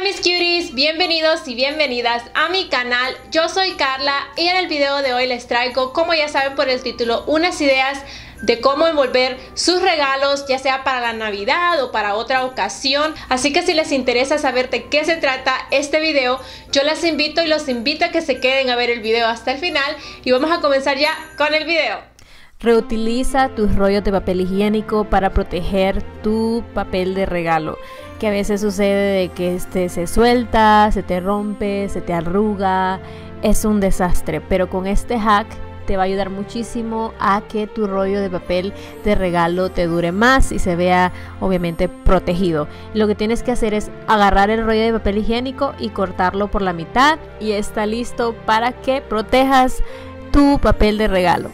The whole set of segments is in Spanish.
mis cuties, bienvenidos y bienvenidas a mi canal. Yo soy Carla y en el video de hoy les traigo, como ya saben por el título, unas ideas de cómo envolver sus regalos, ya sea para la Navidad o para otra ocasión. Así que si les interesa saber de qué se trata este video, yo les invito y los invito a que se queden a ver el video hasta el final y vamos a comenzar ya con el video. Reutiliza tus rollos de papel higiénico para proteger tu papel de regalo, que a veces sucede de que se suelta, se te rompe, se te arruga, es un desastre, pero con este hack te va a ayudar muchísimo a que tu rollo de papel de regalo te dure más y se vea obviamente protegido. Lo que tienes que hacer es agarrar el rollo de papel higiénico y cortarlo por la mitad y está listo para que protejas tu papel de regalo.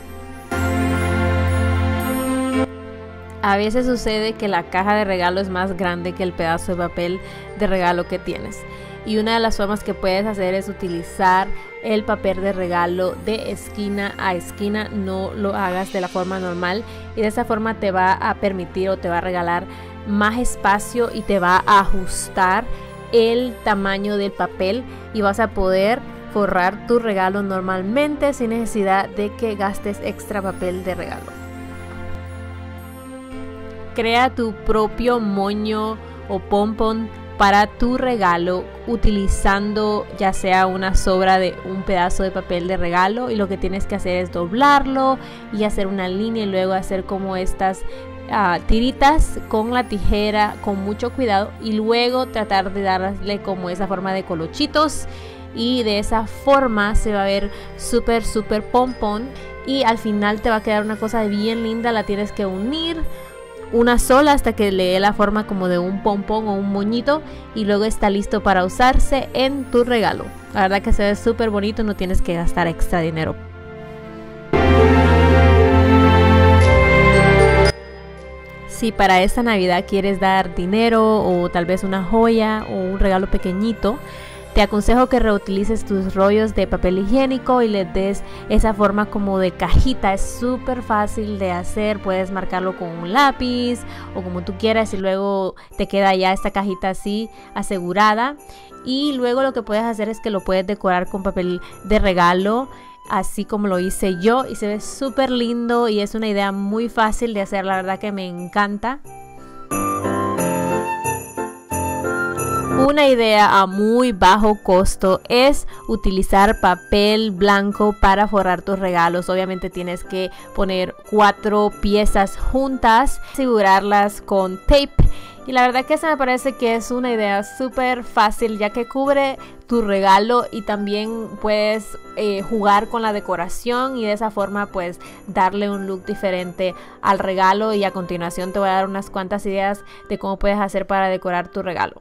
A veces sucede que la caja de regalo es más grande que el pedazo de papel de regalo que tienes. Y una de las formas que puedes hacer es utilizar el papel de regalo de esquina a esquina. No lo hagas de la forma normal y de esa forma te va a permitir o te va a regalar más espacio y te va a ajustar el tamaño del papel y vas a poder forrar tu regalo normalmente sin necesidad de que gastes extra papel de regalo. Crea tu propio moño o pompón para tu regalo utilizando ya sea una sobra de un pedazo de papel de regalo, y lo que tienes que hacer es doblarlo y hacer una línea y luego hacer como estas tiritas con la tijera con mucho cuidado y luego tratar de darle como esa forma de colochitos y de esa forma se va a ver súper pompón y al final te va a quedar una cosa bien linda. La tienes que unir una sola hasta que le dé la forma como de un pompón o un moñito y luego está listo para usarse en tu regalo. La verdad que se ve súper bonito, no tienes que gastar extra dinero. Si para esta Navidad quieres dar dinero o tal vez una joya o un regalo pequeñito, te aconsejo que reutilices tus rollos de papel higiénico y les des esa forma como de cajita. Es súper fácil de hacer, puedes marcarlo con un lápiz o como tú quieras y luego te queda ya esta cajita así asegurada. Y luego lo que puedes hacer es que lo puedes decorar con papel de regalo, así como lo hice yo, y se ve súper lindo y es una idea muy fácil de hacer, la verdad que me encanta. Una idea a muy bajo costo es utilizar papel blanco para forrar tus regalos. Obviamente tienes que poner 4 piezas juntas, asegurarlas con tape. Y la verdad que esa me parece que es una idea súper fácil, ya que cubre tu regalo y también puedes jugar con la decoración y de esa forma pues darle un look diferente al regalo. Y a continuación te voy a dar unas cuantas ideas de cómo puedes hacer para decorar tu regalo.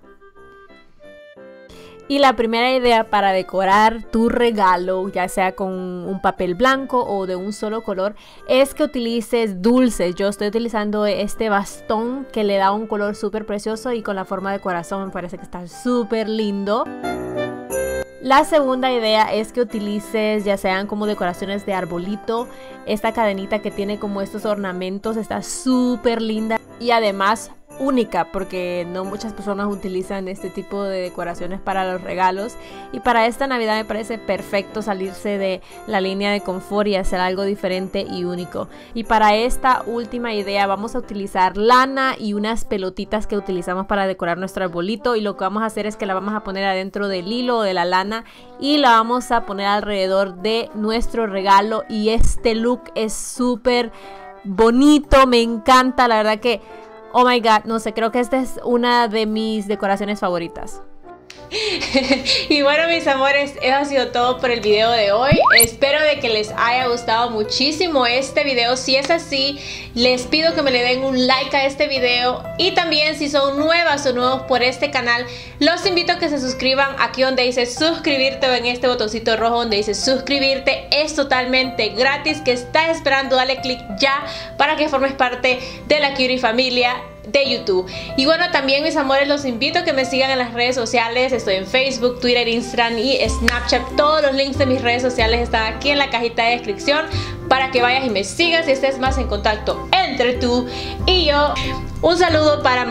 Y la primera idea para decorar tu regalo, ya sea con un papel blanco o de un solo color, es que utilices dulces. Yo estoy utilizando este bastón que le da un color súper precioso y con la forma de corazón me parece que está súper lindo. La segunda idea es que utilices ya sean como decoraciones de arbolito. Esta cadenita que tiene como estos ornamentos está súper linda y además única, porque no muchas personas utilizan este tipo de decoraciones para los regalos, y para esta Navidad me parece perfecto salirse de la línea de confort y hacer algo diferente y único. Y para esta última idea vamos a utilizar lana y unas pelotitas que utilizamos para decorar nuestro arbolito, y lo que vamos a hacer es que la vamos a poner adentro del hilo o de la lana y la vamos a poner alrededor de nuestro regalo, y este look es súper bonito, me encanta, la verdad que oh my god, no sé, creo que esta es una de mis decoraciones favoritas. Y bueno, mis amores, eso ha sido todo por el video de hoy. Espero de que les haya gustado muchísimo este video. Si es así, les pido que me le den un like a este video. Y también si son nuevas o nuevos por este canal, los invito a que se suscriban aquí donde dice suscribirte, o en este botoncito rojo donde dice suscribirte. Es totalmente gratis, que estás esperando. Dale click ya para que formes parte de la Cutie familia de YouTube. Y bueno, también mis amores, los invito a que me sigan en las redes sociales. Estoy en Facebook, Twitter, Instagram y Snapchat. Todos los links de mis redes sociales están aquí en la cajita de descripción para que vayas y me sigas y estés más en contacto entre tú y yo. Un saludo para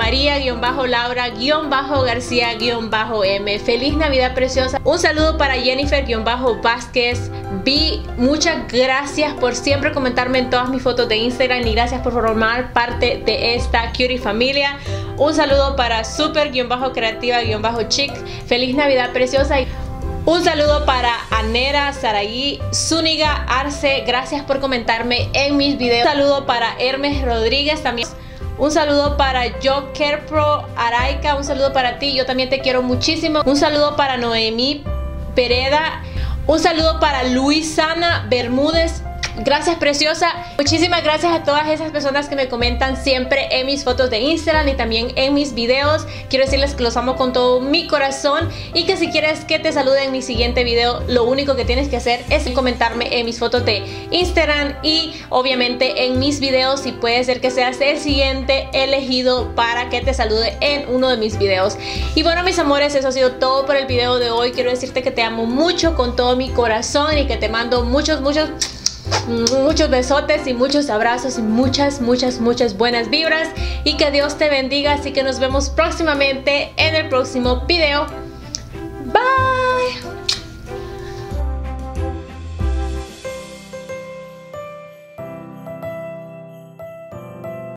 María-Laura-García-M. Feliz Navidad preciosa. Un saludo para Jennifer-Vázquez. Muchas gracias por siempre comentarme en todas mis fotos de Instagram y gracias por formar parte de esta cutie familia. Un saludo para super-creativa-chic. Feliz Navidad preciosa. Un saludo para Anera, Saraí, Zúñiga, Arce. Gracias por comentarme en mis videos. Un saludo para Hermes Rodríguez también. Un saludo para Joker Pro Araika. Un saludo para ti. Yo también te quiero muchísimo. Un saludo para Noemí Pereda. Un saludo para Luisana Bermúdez. Gracias, preciosa. Muchísimas gracias a todas esas personas que me comentan siempre en mis fotos de Instagram y también en mis videos. Quiero decirles que los amo con todo mi corazón y que si quieres que te salude en mi siguiente video, lo único que tienes que hacer es comentarme en mis fotos de Instagram y obviamente en mis videos, y puede ser que seas el siguiente elegido para que te salude en uno de mis videos. Y bueno, mis amores, eso ha sido todo por el video de hoy. Quiero decirte que te amo mucho con todo mi corazón y que te mando muchos besotes y muchos abrazos y muchas buenas vibras, y que Dios te bendiga. Así que nos vemos próximamente en el próximo video.